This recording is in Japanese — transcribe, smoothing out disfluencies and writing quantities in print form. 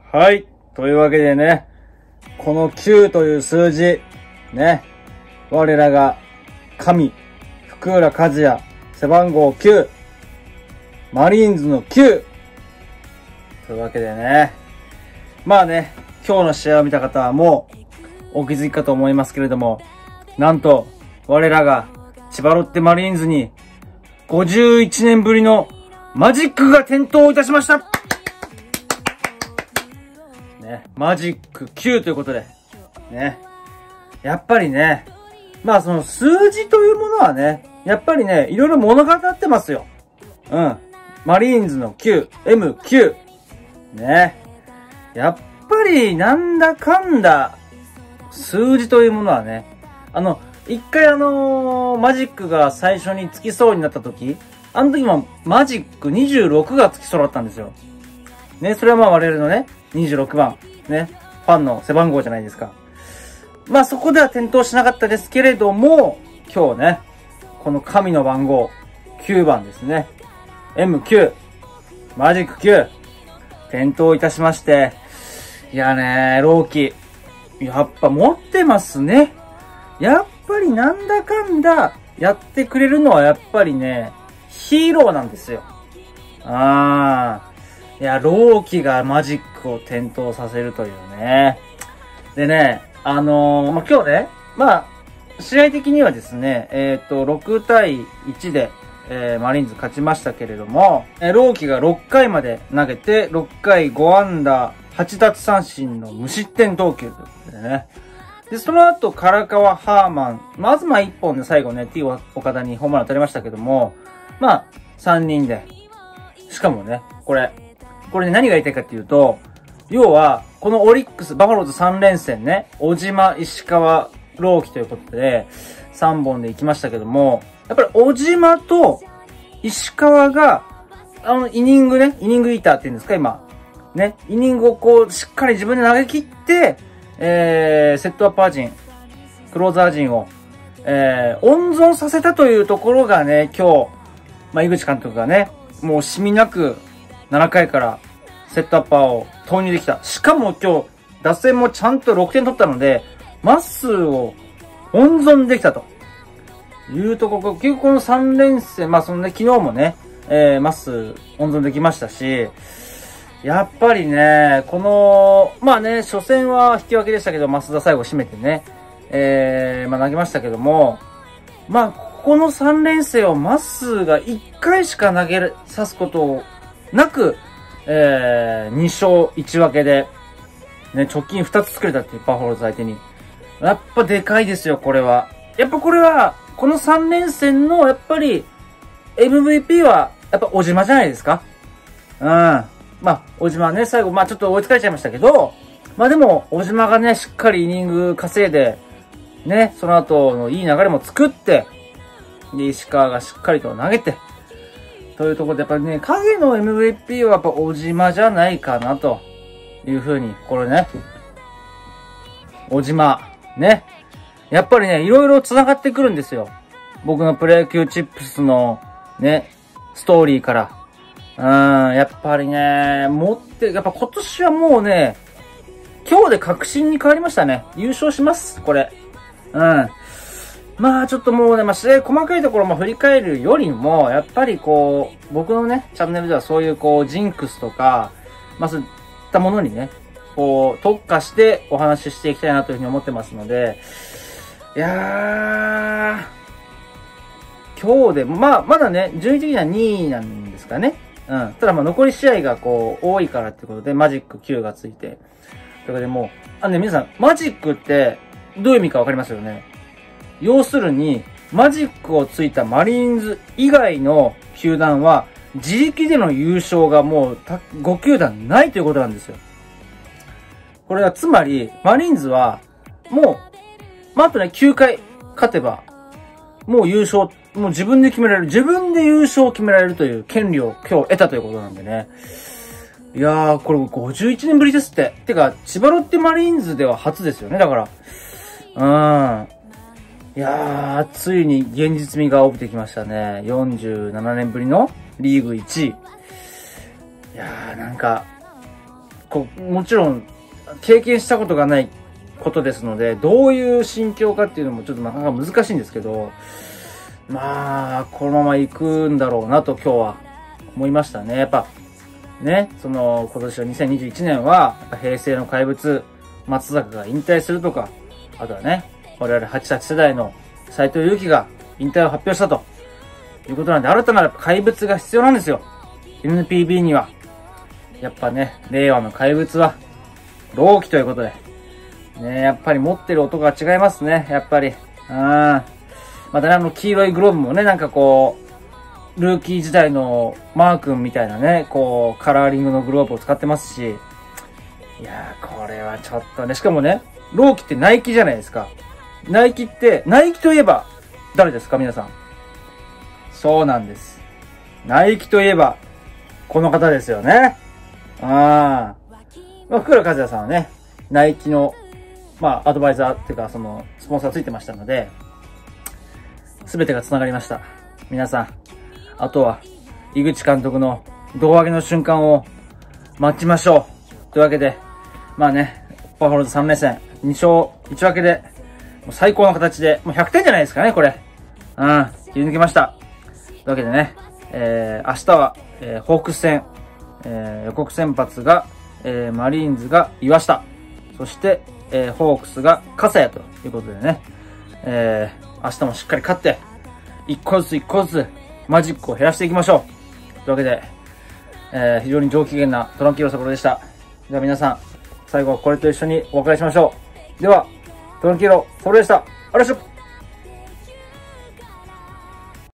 はい。というわけでね、この9という数字、ね、我らが神、福浦和也、背番号9、マリーンズの9。というわけでね、まあね、今日の試合を見た方はもうお気づきかと思いますけれども、なんと我らが千葉ロッテマリーンズに51年ぶりのマジックが点灯いたしました。ね、マジック9ということで、ね。やっぱりね、まあその数字というものはね、やっぱりね、いろいろ物語ってますよ。うん。マリーンズの9、M9。ね。やっぱりなんだかんだ、数字というものはね、一回マジックが最初につきそうになった時、あの時もマジック26がつきそうだったんですよ。ね、それはまあ我々のね、26番、ね、ファンの背番号じゃないですか。まあそこでは点灯しなかったですけれども、今日ね、この神の番号、9番ですね。M9、マジック9、点灯いたしまして、いやね、朗希、やっぱ持ってますね。やっぱりなんだかんだやってくれるのはやっぱりね、ヒーローなんですよ。いや、朗希がマジックを点灯させるというね。でね、まあ、今日ね、まあ、試合的にはですね、6対1で、マリーンズ勝ちましたけれども、朗希が6回まで投げて、6回5安打、8奪三振の無失点投球ということでね。で、その後、唐川、ハーマン、まず1本で最後ね、T 岡田にホームラン当たりましたけども、まあ、3人で。しかもね、これね、何が言いたいかっていうと、要は、このオリックス、バファローズ3連戦ね、小島、石川、朗希ということで、3本で行きましたけども、やっぱり小島と石川が、イニングイーターっていうんですか、今。ね、イニングをこう、しっかり自分で投げ切って、セットアッパー陣、クローザー陣を、温存させたというところがね、今日、まあ、井口監督がね、もうしみなく7回からセットアッパーを投入できた。しかも今日、打線もちゃんと6点取ったので、マッスーを温存できたというところ、結局この3連戦、まあそのね、昨日もね、マッスー温存できましたし、やっぱりね、この、まあね、初戦は引き分けでしたけど、増田最後締めてね、まあ投げましたけども、まあ、この3連戦をマッスーが1回しか投げさすことなく、2勝1分けで、ね、直近2つ作れたっていうバファローズ相手に。やっぱでかいですよ、これは。やっぱこれは、この3連戦の、やっぱり、MVP は、やっぱ小島じゃないですか。まあ、小島ね、最後、まあちょっと追いつかれちゃいましたけど、まあでも、小島がね、しっかりイニング稼いで、ね、その後のいい流れも作って、で、石川がしっかりと投げて、というところで、やっぱりね、影の MVP はやっぱ小島じゃないかな、というふうに、これね、小島、ね、やっぱりね、いろいろ繋がってくるんですよ。僕のプロ野球チップスの、ね、ストーリーから。やっぱりね、やっぱ今年はもうね、今日で確信に変わりましたね。優勝します、これ。まあちょっともうね、まあ試合細かいところも振り返るよりも、やっぱりこう、僕のね、チャンネルではそういうこう、ジンクスとか、まあそういったものにね、こう、特化してお話ししていきたいなというふうに思ってますので、いやー、今日で、まあまだね、順位的には2位なんですかね。ただまあ残り試合がこう、多いからってことで、マジック9がついて。ということでもう、ね、皆さん、マジックってどういう意味かわかりますよね。要するに、マジックをついたマリーンズ以外の球団は、自力での優勝がもう5球団ないということなんですよ。これはつまり、マリーンズは、もう、まあ、あとね、9回勝てば、もう優勝、もう自分で決められる、自分で優勝を決められるという権利を今日得たということなんでね。いやー、これ51年ぶりですって。てか、千葉ロッテマリーンズでは初ですよね、だから。いやー、ついに現実味が帯びてきましたね。47年ぶりのリーグ1位。いやー、なんか、 もちろん経験したことがないことですので、どういう心境かっていうのもちょっとなかなか難しいんですけど、まあ、このまま行くんだろうなと今日は思いましたね。やっぱ、ね、今年は2021年は、平成の怪物、松坂が引退するとか、あとはね、我々88世代の斎藤佑樹が引退を発表したということなんで、新たな怪物が必要なんですよ。NPB には。やっぱね、令和の怪物は、朗希ということで。ね、やっぱり持ってる音が違いますね、やっぱり。またね、黄色いグローブもね、なんかこう、ルーキー時代のマー君みたいなね、こう、カラーリングのグローブを使ってますし、いやー、これはちょっとね、しかもね、朗希ってナイキじゃないですか。ナイキといえば、誰ですか皆さん。そうなんです。ナイキといえば、この方ですよね。福浦和也さんはね、ナイキの、アドバイザーっていうか、スポンサーついてましたので、すべてが繋がりました。皆さん、あとは、井口監督の胴上げの瞬間を待ちましょう。というわけで、バファローズ3連戦、2勝1分けで、もう最高の形で、もう100点じゃないですかね、これ。切り抜けました。というわけでね、明日は、ホークス戦、予告先発が、マリーンズが岩下、そして、ホークスが笠谷ということでね、明日もしっかり勝って、一個ずつマジックを減らしていきましょう。というわけで、非常に上機嫌なトランキーロサコロでした。では皆さん、最後はこれと一緒にお別れしましょう。では、トランキーロサコロでした。ありがとうございました。